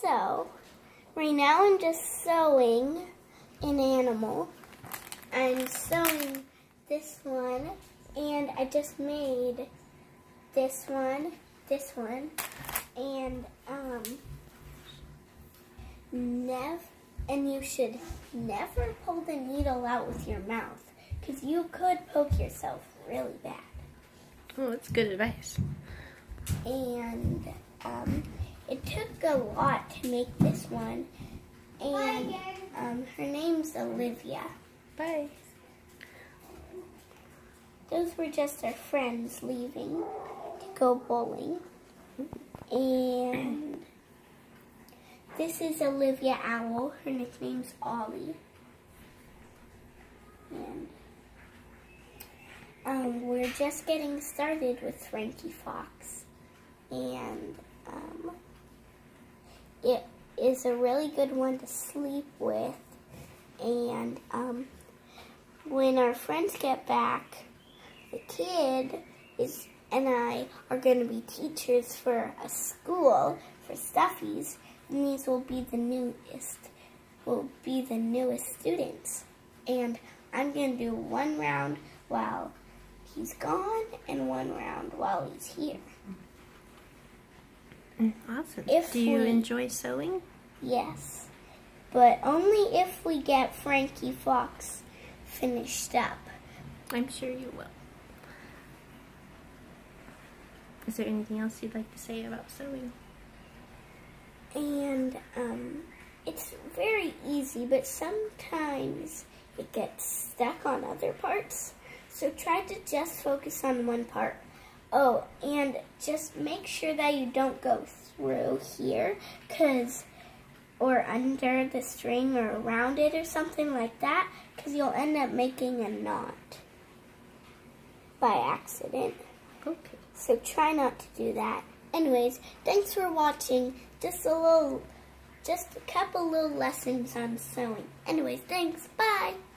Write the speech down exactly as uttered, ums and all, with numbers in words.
So, right now I'm just sewing an animal. I'm sewing this one, and I just made this one, this one, and um, never, and you should never pull the needle out with your mouth, because you could poke yourself really bad. Oh, that's good advice. And um, it took a lot to make this one, and um, her name's Olivia. Bye. Those were just our friends leaving to go bowling. And this is Olivia Owl. Her nickname's Ollie. And um, we're just getting started with Frankie Fox. And um, it is a really good one to sleep with. And um, when our friends get back, the kid is and I are going to be teachers for a school for Stuffies, and these will be the newest, will be the newest students. And I'm going to do one round while he's gone and one round while he's here. Awesome. If Do you we, enjoy sewing? Yes, but only if we get Frankie Fox finished up. I'm sure you will. Is there anything else you'd like to say about sewing? And um, it's very easy, but sometimes it gets stuck on other parts. So try to just focus on one part. Oh, and just make sure that you don't go through here, cause, or under the string or around it or something like that, because you'll end up making a knot by accident. Okay. So try not to do that. Anyways, thanks for watching. Just a little, just a couple little lessons on sewing. Anyways, thanks. Bye.